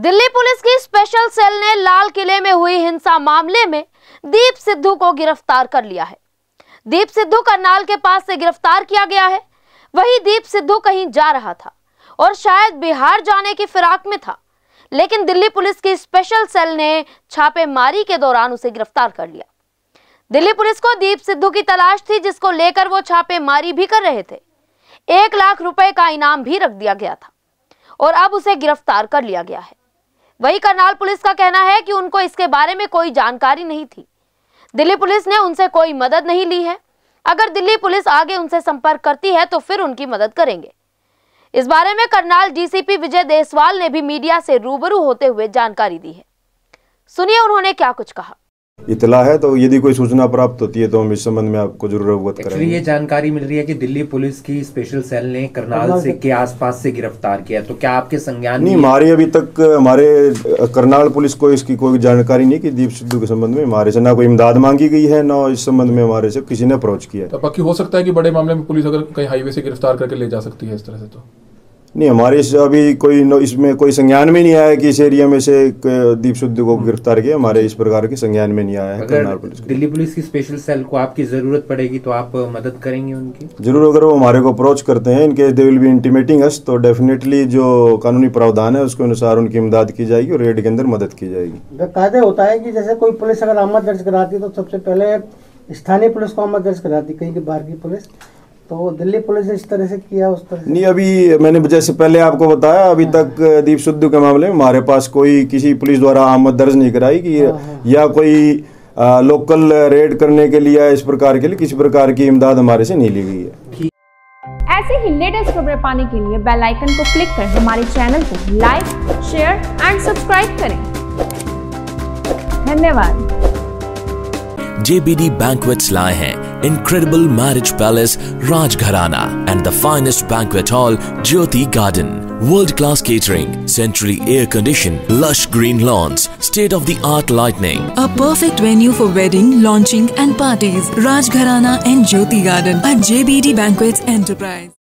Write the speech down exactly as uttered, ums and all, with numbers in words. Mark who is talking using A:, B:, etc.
A: Delhi police की special cell ने लाल किले में हुई हिंसा मामले में दीप सिद्धू को गिरफ्तार कर लिया है। दीप सिद्धू करनाल के पास से गिरफ्तार किया गया है। वही दीप सिद्धू कहीं जा रहा था और शायद बिहार जाने की फिराक में था, लेकिन दिल्ली पुलिस की स्पेशल सेल ने छापेमारी के दौरान उसे गिरफ्तार कर लिया। दिल्ली पुलिस को दीप सिद्धू की तलाश थी, जिसको लेकर वो छापेमारी भी कर रहे थे। एक लाख रुपए का इनाम भी रख दिया गया था और अब उसे गिरफ्तार कर लिया गया है। वही करनाल पुलिस का कहना है कि उनको इसके बारे में कोई जानकारी नहीं थी। दिल्ली पुलिस ने उनसे कोई मदद नहीं ली है। अगर दिल्ली पुलिस आगे उनसे संपर्क करती है तो फिर उनकी मदद करेंगे। इस बारे में करनाल डीसीपी विजय देसवाल ने भी मीडिया से रूबरू होते हुए जानकारी दी है। सुनिए उन्होंने क्या कुछ कहा।
B: इतला है तो यदि कोई सूचना प्राप्त होती है तो हम इस संबंध में आपको जरूर अवगत करेंगे।
C: ये जानकारी मिल रही है कि दिल्ली पुलिस की स्पेशल सेल ने करनाल से के आसपास से गिरफ्तार किया, तो क्या आपके संज्ञान
B: नहीं? हमारी अभी तक हमारे करनाल पुलिस को इसकी कोई जानकारी नहीं कि दीप सिद्धू के संबंध में हमारे से ना कोई इमदाद मांगी गई है, ना इस संबंध में हमारे से किसी ने अप्रोच किया है।
D: तो पक्की हो सकता है कि बड़े मामले में पुलिस अगर कहीं हाईवे से गिरफ्तार करके ले जा सकती है इस तरह से? तो
B: नहीं, हमारे अभी कोई इसमें कोई संज्ञान में नहीं आया कि इस एरिया में से दीप सिद्धू को गिरफ्तार किया। हमारे इस प्रकार के संज्ञान में नहीं आया है।
C: अगर पुलिस दिल्ली पुलिस की स्पेशल सेल को आपकी जरूरत पड़ेगी तो आप मदद करेंगे उनकी?
B: जरूर, अगर वो हमारे को अप्रोच करते हैं, इनके they will be intimating us, तो डेफिनेटली जो कानूनी प्रावधान है उसके अनुसार उनकी इमदाद की जाएगी और रेड के अंदर मदद की जाएगी।
E: कायदे होता है कि जैसे कोई पुलिस अगर आमद दर्ज कराती है तो सबसे पहले स्थानीय पुलिस को आमद दर्ज कराती, कहीं की बाहर की पुलिस। तो दिल्ली पुलिस ने इस तरह से किया, उस तरह से
B: नहीं। अभी मैंने जैसे पहले आपको बताया, अभी तक दीप सिद्धू के मामले में हमारे पास कोई किसी पुलिस द्वारा आमद दर्ज नहीं कराई कि या कोई आ, लोकल रेड करने के लिए इस प्रकार के लिए किसी प्रकार की इमदाद हमारे से नहीं ली गई है।
F: ऐसे ही लेटेस्ट खबरें पाने के लिए बेल आइकन को क्लिक कर हमारे चैनल को लाइक, शेयर एंड सब्सक्राइब करें। धन्यवाद।
G: J B D Banquets लाए हैं incredible marriage palace Rajgharana and the finest banquet hall Jyoti Garden. World-class catering, centrally air-conditioned, lush green lawns, state-of-the-art lighting.
H: A perfect venue for wedding, launching and parties. Rajgharana and Jyoti Garden at J B D Banquets Enterprise.